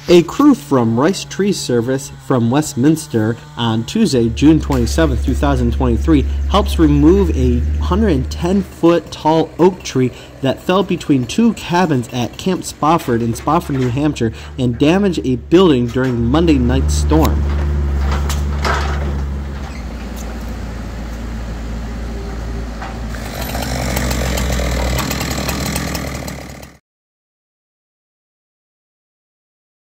A crew from Rice Tree Service from Westminster on Tuesday, June 27, 2023, helps remove a 110-foot tall oak tree that fell between two cabins at Camp Spofford in Spofford, New Hampshire, and damaged a building during Monday night's storm.